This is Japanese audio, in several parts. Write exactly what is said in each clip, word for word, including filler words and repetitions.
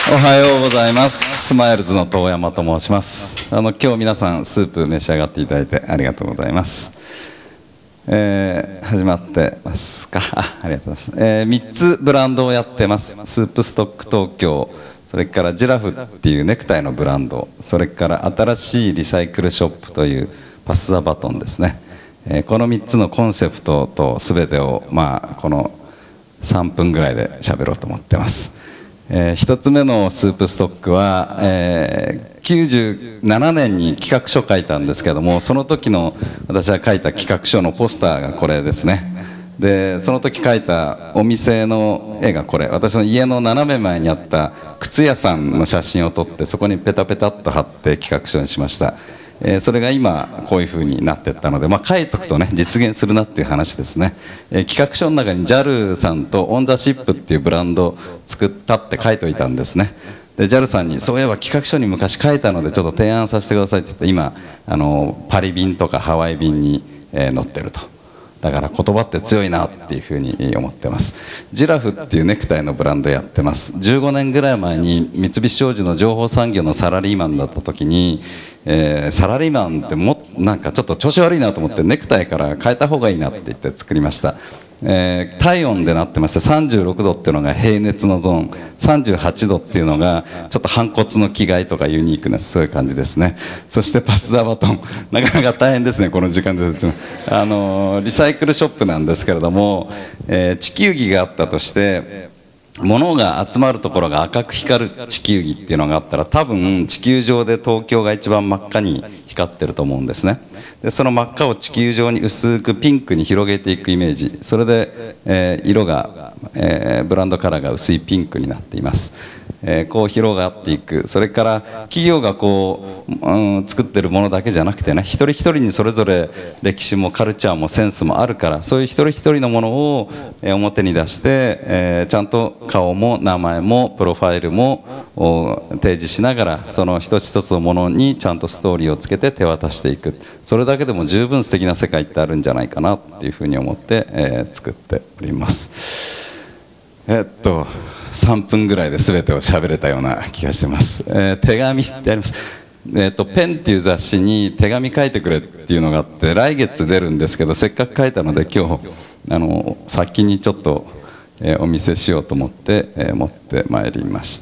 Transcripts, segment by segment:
おはようございます。スマイルズの遠山と申します。あの今日皆さんスープ召し上がっていただいてありがとうございます。えー、始まってますか。 あ, ありがとうございます、えー、みっつブランドをやってます。スープストック東京、それからジラフっていうネクタイのブランド、それから新しいリサイクルショップというパス・ザ・バトンですね。えー、このみっつのコンセプトと全てを、まあ、このさんぷんぐらいで喋ろうと思ってます。えー、ひとつめのスープストックは、えー、きゅうじゅうななねんに企画書を書いたんですけども、その時の私が書いた企画書のポスターがこれですね。でその時書いたお店の絵がこれ、私の家の斜め前にあった靴屋さんの写真を撮ってそこにペタペタっと貼って企画書にしました。えー、それが今こういう風になっていったので、まあ、書いとくとね実現するなっていう話ですね。えー、企画書の中に ジャル さんとオンザシップっていうブランドを作ったって書いといたんですね。で ジャル さんにそういえば企画書に昔書いたのでちょっと提案させてくださいって言って、今あのパリ便とかハワイ便に、えー、載ってると。だから言葉って強いなっていうふうに思ってます。ジラフっていうネクタイのブランドやってます。じゅうごねんぐらい前に三菱商事の情報産業のサラリーマンだった時に、えー、サラリーマンってもなんかちょっと調子悪いなと思ってネクタイから変えた方がいいなって言って作りました。えー、体温でなってまして、さんじゅうろくどっていうのが平熱のゾーン、さんじゅうはちどっていうのがちょっと反骨の気概とかユニークなそういう感じですね。そしてパス・ザ・バトン、なかなか大変ですねこの時間で。あのー、リサイクルショップなんですけれども、えー、地球儀があったとして物が集まるところが赤く光る地球儀っていうのがあったら、多分地球上で東京が一番真っ赤に光ってると思うんですね。でその真っ赤を地球上に薄くピンクに広げていくイメージ、それで、えー、色が、えー、ブランドカラーが薄いピンクになっています。えー、こう広がっていく。それから企業がこう、うん、作ってるものだけじゃなくてね、一人一人にそれぞれ歴史もカルチャーもセンスもあるから、そういう一人一人のものを、えー、表に出して、えー、ちゃんと顔も名前もプロファイルも提示しながら、その一つ一つのものにちゃんとストーリーをつけて手渡していく。それだけでも十分素敵な世界ってあるんじゃないかなっていうふうに思って、えー、作っております。えっとさんぷんぐらいで全てを喋れたような気がしてます。えー、手紙ってあります。えー、とペンっていう雑誌に手紙書いてくれっていうのがあって、来月出るんですけど、せっかく書いたので今日あの先にちょっと、えー、お見せしようと思って、えー、持ってまいりました。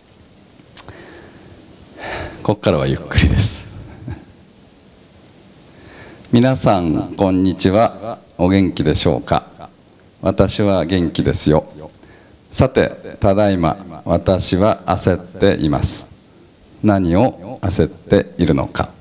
ここからはゆっくりです。皆さんこんにちは。お元気でしょうか。私は元気ですよ。さてただいま私は焦っています。何を焦っているのか。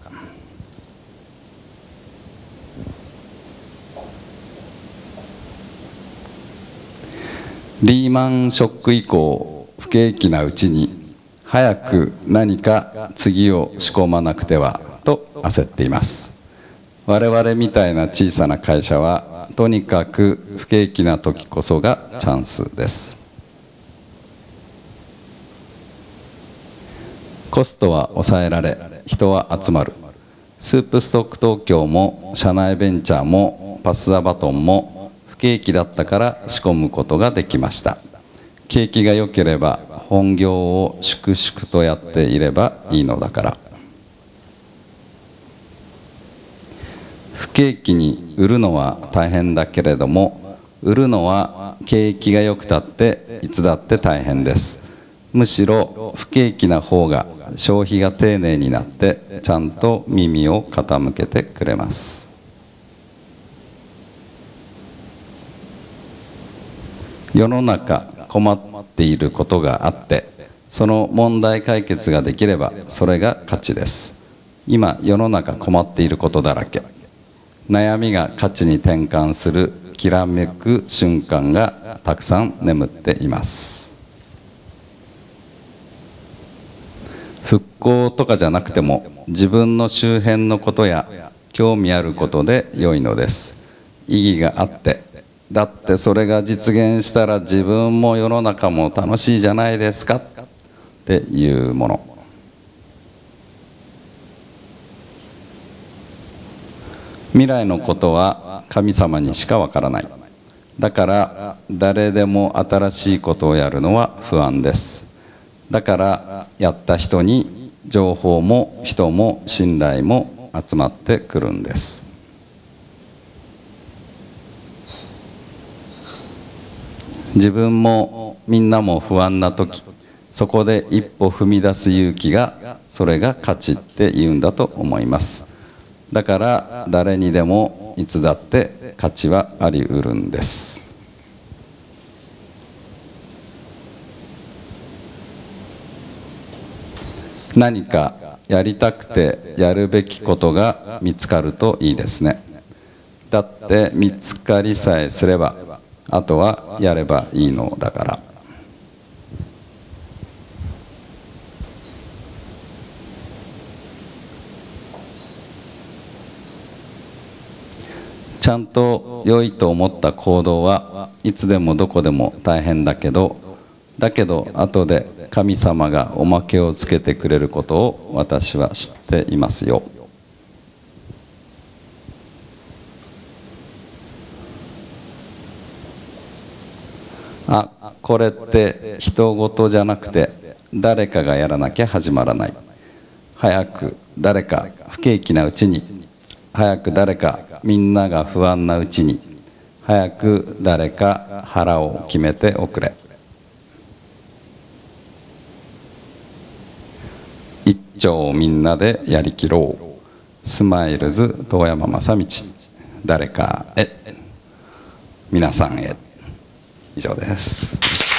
リーマンショック以降、不景気なうちに早く何か次を仕込まなくてはと焦っています。我々みたいな小さな会社はとにかく不景気な時こそがチャンスです。コストは抑えられ、人は集まる。スープストック東京も社内ベンチャーもパス・ザ・バトンも不景気だったから仕込むことができました。景気が良ければ本業を粛々とやっていればいいのだから。不景気に売るのは大変だけれども、売るのは景気が良くたっていつだって大変です。むしろ不景気な方が消費が丁寧になってちゃんと耳を傾けてくれます。世の中困っていることがあって、その問題解決ができればそれが価値です。今世の中困っていることだらけ。悩みが価値に転換するきらめく瞬間がたくさん眠っています。復興とかじゃなくても自分の周辺のことや興味あることで良いのです。意義があって、だってそれが実現したら自分も世の中も楽しいじゃないですかっていうもの。未来のことは神様にしかわからない。だから誰でも新しいことをやるのは不安です。 だからやった人に情報も人も信頼も集まってくるんです。自分もみんなも不安な時、そこで一歩踏み出す勇気が、それが価値って言うんだと思います。だから誰にでもいつだって価値はありうるんです。何かやりたくてやるべきことが見つかるといいですね。だって見つかりさえすれば、あとはやればいいのだから。ちゃんと良いと思った行動はいつでもどこでも大変だけど、だけど後で神様がおまけをつけてくれることを私は知っていますよ。あ、これって人事じゃなくて誰かがやらなきゃ始まらない。早く誰か不景気なうちに、早く誰かみんなが不安なうちに、早く誰か腹を決めておくれ。一丁みんなでやりきろう。スマイルズ遠山正道、誰かへ、皆さんへ。以上です。